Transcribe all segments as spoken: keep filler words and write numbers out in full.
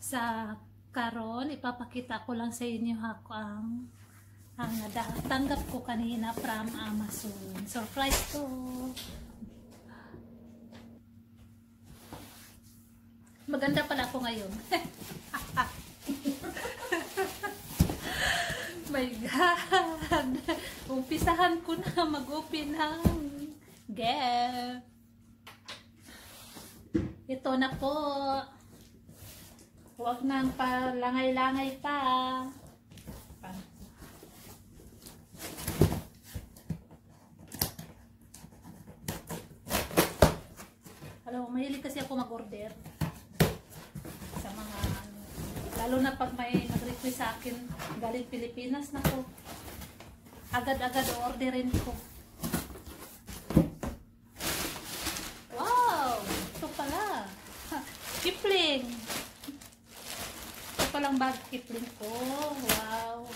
Sa karon ipapakita ko lang sa inyo ako ang ang tanggap ko kanina from Amazon. Surprise ko. Maganda pala ako ngayon. My God. Umpisahan ko na mag-open ng gift. Ito na po. Huwag nang palangay-langay pa. Alam mo, mahilig kasi ako mag-order sa mga ano, lalo na pag may nag-request sa akin galing Pilipinas na ko. Agad-agad orderin ko. Wow! Ito pala. Kipling. Ito palang bag Kipling ko. Wow.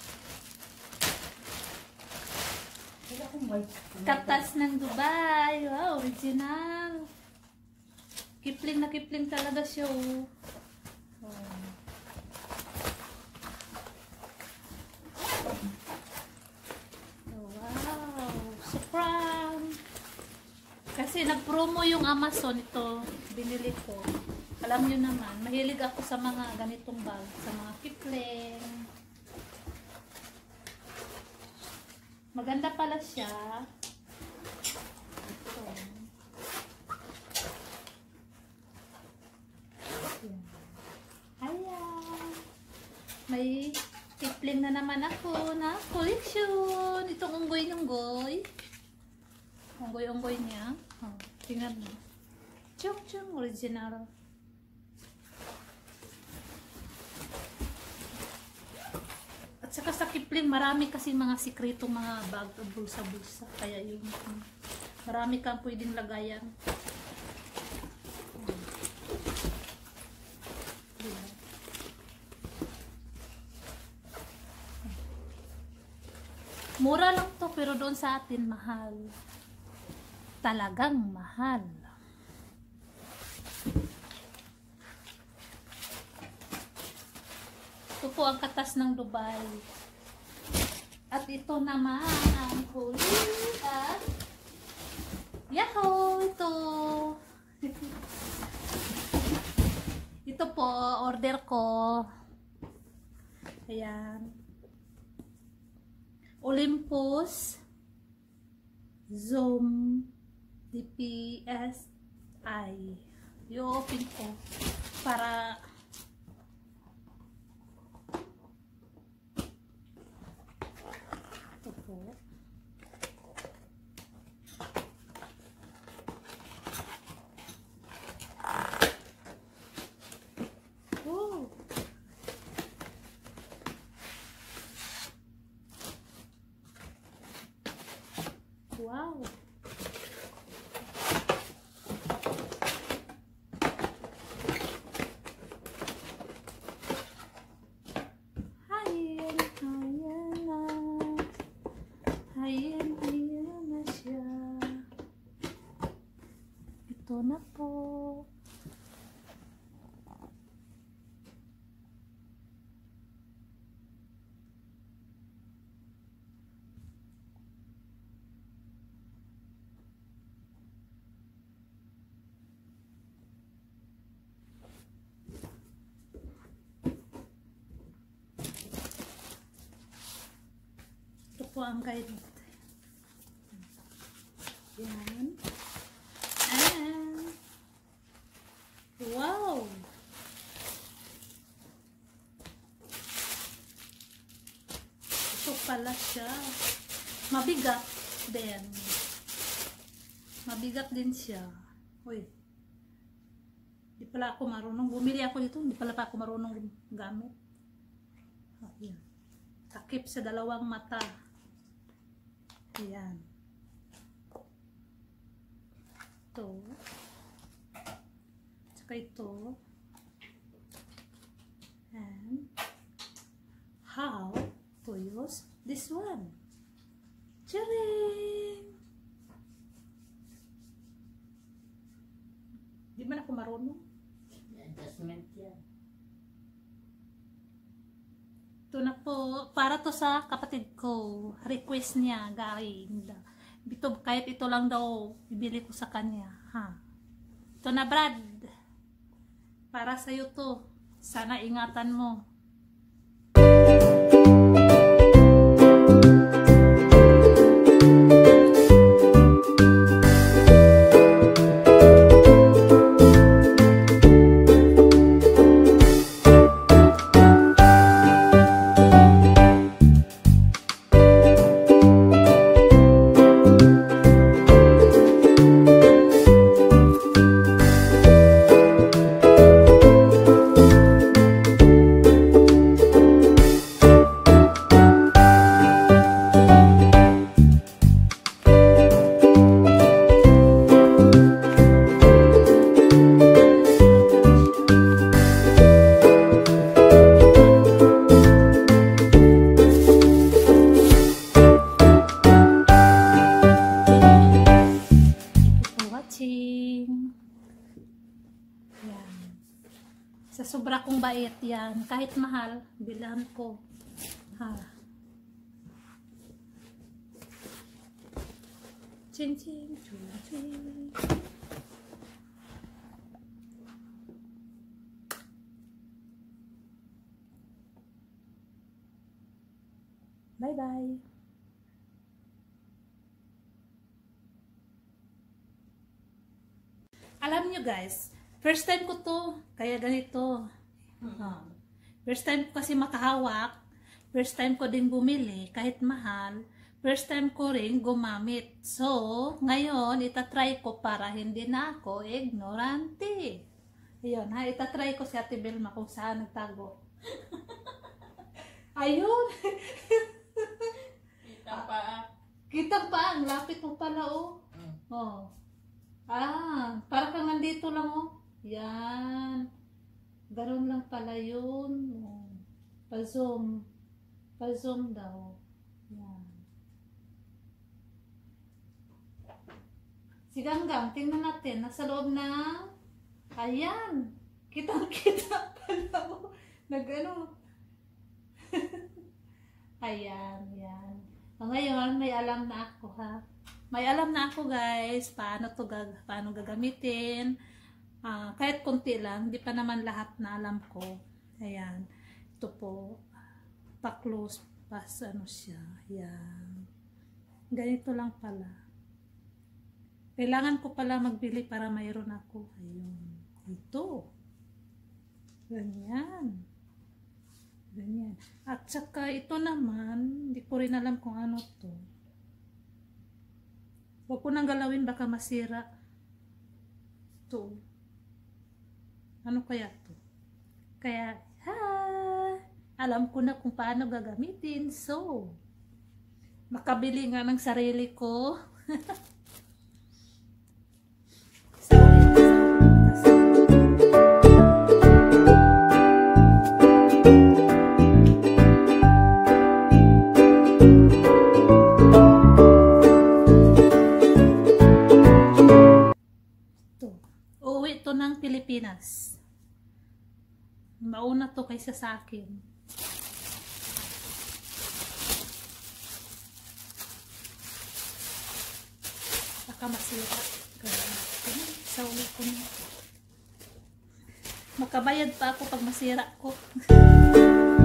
Katas ng Dubai. Wow, original. Kipling na Kipling talaga siya. Oh. Wow. Surprise. Kasi nag-promo yung Amazon ito. Binili ko. Alam nyo naman, mahilig ako sa mga ganitong bag. Sa mga Kipling. Maganda pala siya. Ito. Ayan. May Kipling na naman ako na collection. Itong unggoy-unggoy. Unggoy-unggoy niya. Oh, tingnan mo. Chung-chung original. At saka sa Kipling, marami kasi mga sikretong mga bag o bulsa-bulsa. Kaya yung marami kang pwedeng lagayan. Mura lang to, pero doon sa atin mahal. Talagang mahal. Ito po ang katas ng Dubai. At ito naman ang huli at yahoo! Ito. Ito po, order ko. Ayan. Olympus Zoom D P S I. I-open ko para ito po. Oh. Wow. Ayan, ayan na. Ayan, ayan na siya. Ito na po. Po ang guide. Yan. And wow! Ito pala siya. Mabigat din. Mabigat din siya. Uy. Di pala ako marunong. Bumili ako dito. Di pala pa ako marunong gamit. Oh, yan. Takip sa dalawang mata. Ayan. Ito. Saka ito. And how to use this one. Charing! Di man ako marunong. Adjustment yan. Ito na po, para to sa kapatid ko. Request niya, galing. Ito, kahit ito lang daw, bibili ko sa kanya. Ha? Ito na, Brad. Para sa'yo to. Sana ingatan mo. Sa sobra kong bait yan, kahit mahal, bilhan ko. Ha. Ching ching ching ching. Bye bye. Alam nyo guys, first time ko to, kaya ganito. Hmm. First time ko kasi makahawak, first time ko din bumili, kahit mahal, first time ko rin gumamit. So, ngayon, itatry ko para hindi na ako ignorante. Ayun, ha, itatry ko si Ate Belma kung saan nagtago. Ayun! Kita pa. Kita pa, ang lapit mo pala, oh. Hmm. Oh. Ah, para kang nandito lang, oh. Yan. Ganon lang pala yun. Oh. Pa-zoom. Pa-zoom daw. Yan. Siganggang, tingnan natin. Nasa loob na. Ayan. Kitang-kita pala, oh. Nag-ano. Ayan, yan. O, ngayon, may alam na ako, ha. May alam na ako guys, paano to gag paano gagamitin. Uh, kahit konti lang, hindi pa naman lahat na alam ko. Ayan. Ito po. Pa-close pas ano siya. Ayan. Ganito lang pala. Kailangan ko pala magbili para mayroon ako. Ayun. Ito. Ganyan. Ganyan. At saka ito naman, hindi ko rin alam kung ano to. Huwag ko nang galawin, baka masira. Ito. Ano kaya to? Kaya, ha! Alam ko na kung paano gagamitin. So, makabili nga ng sarili ko. So, uwi to ng Pilipinas. Mauna to kaysa sa akin. Baka masira. Sa uwi ko na. Makabayad pa ako pag masira ko.